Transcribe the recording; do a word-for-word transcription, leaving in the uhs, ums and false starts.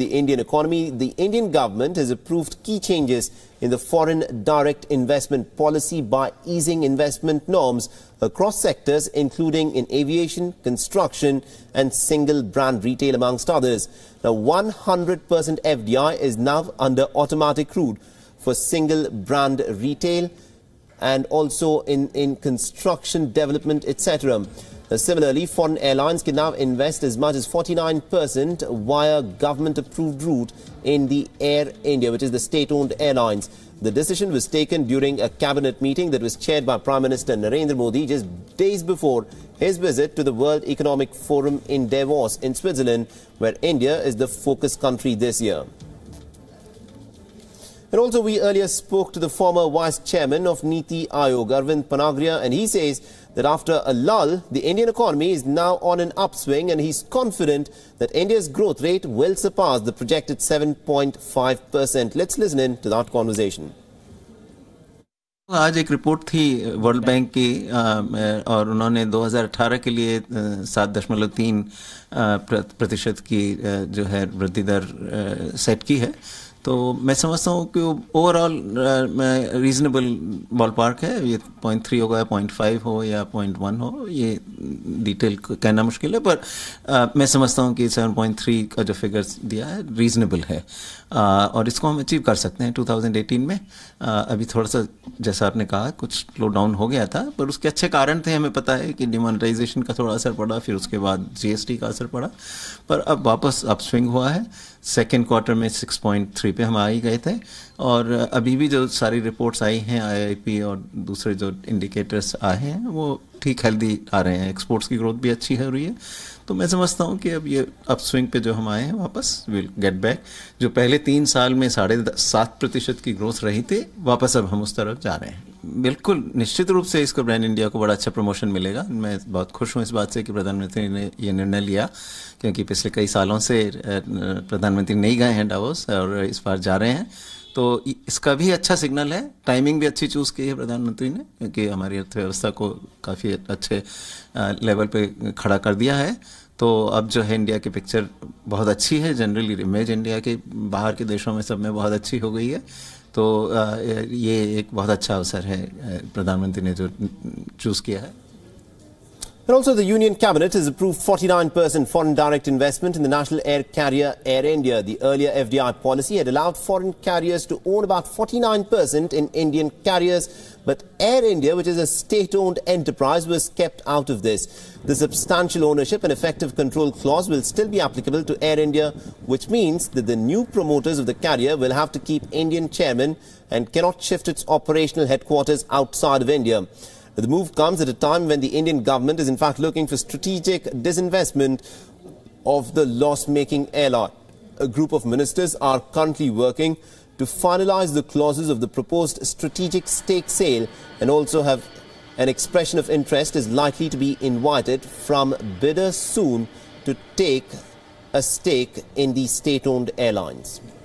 the Indian economy. The Indian government has approved key changes in the foreign direct investment policy by easing investment norms across sectors, including in aviation, construction and single brand retail, amongst others. Now, one hundred percent F D I is now under automatic route for single brand retail and also in, in construction, development, et cetera. Uh, similarly, foreign airlines can now invest as much as forty-nine percent via government-approved route in the Air India, which is the state-owned airlines. The decision was taken during a cabinet meeting that was chaired by Prime Minister Narendra Modi just days before his visit to the World Economic Forum in Davos in Switzerland, where India is the focus country this year. And also, we earlier spoke to the former vice chairman of Niti Aayog, Arvind Panagria, and he says that after a lull, the Indian economy is now on an upswing, and he's confident that India's growth rate will surpass the projected seven point five percent. Let's listen in to that conversation. आज एक report थी world bank की और उन्होंने दो हज़ार अठारह के लिए सात दशमलव तीन प्रतिशत की जो है वृद्धि दर सेट की है। तो मैं समझता हूँ कि ओवरऑल रीजनेबल बॉल पार्क है। ये पॉइंट थ्री होगा, पॉइंट फाइव हो या पॉइंट वन हो, ये डिटेल कहना मुश्किल है, पर आ, मैं समझता हूँ कि सेवन पॉइंट थ्री का जो फिगर्स दिया है रीजनेबल है आ, और इसको हम अचीव कर सकते हैं टू थाउजेंड एटीन में। आ, अभी थोड़ा सा जैसा आपने कहा कुछ स्लो डाउन हो गया था, पर उसके अच्छे कारण थे। हमें पता है कि डिमोनेटाइजेशन का थोड़ा असर पड़ा, फिर उसके बाद जीएसटी का असर पड़ा, पर अब वापस अपस्विंग हुआ है। सेकेंड क्वार्टर में सिक्स पॉइंट थ्री पे हम आ ही गए थे और अभी भी जो सारी रिपोर्ट्स आई हैं आईआईपी और दूसरे जो इंडिकेटर्स आए हैं वो ठीक हेल्दी आ रहे हैं। एक्सपोर्ट्स की ग्रोथ भी अच्छी हो रही है। तो मैं समझता हूँ कि अब ये अपस्विंग पे जो हम आए हैं वापस विल गेट बैक। जो पहले तीन साल में साढ़े सात प्रतिशत की ग्रोथ रही थी, वापस अब हम उस तरफ जा रहे हैं। बिल्कुल निश्चित रूप से इसको ब्रांड इंडिया को बड़ा अच्छा प्रमोशन मिलेगा। मैं बहुत खुश हूँ इस बात से कि प्रधानमंत्री ने ये निर्णय लिया, क्योंकि पिछले कई सालों से प्रधानमंत्री नहीं गए हैं डावोस और इस बार जा रहे हैं। तो इसका भी अच्छा सिग्नल है। टाइमिंग भी अच्छी चूज़ की है प्रधानमंत्री ने, क्योंकि हमारी अर्थव्यवस्था को काफ़ी अच्छे लेवल पे खड़ा कर दिया है। तो अब जो है इंडिया की पिक्चर बहुत अच्छी है। जनरली इमेज इंडिया के बाहर के देशों में सब में बहुत अच्छी हो गई है। तो ये एक बहुत अच्छा अवसर है प्रधानमंत्री ने जो चूज़ किया है। And also, the Union Cabinet has approved forty-nine percent foreign direct investment in the national air carrier Air India. The earlier F D I policy had allowed foreign carriers to own about forty-nine percent in Indian carriers, but Air India, which is a state-owned enterprise, was kept out of this. The substantial ownership and effective control clause will still be applicable to Air India, which means that the new promoters of the carrier will have to keep Indian chairman and cannot shift its operational headquarters outside of India. The move comes at a time when the Indian government is in fact looking for strategic disinvestment of the loss-making airline. A group of ministers are currently working to finalize the clauses of the proposed strategic stake sale, and also have an expression of interest is likely to be invited from bidders soon to take a stake in the state-owned airlines.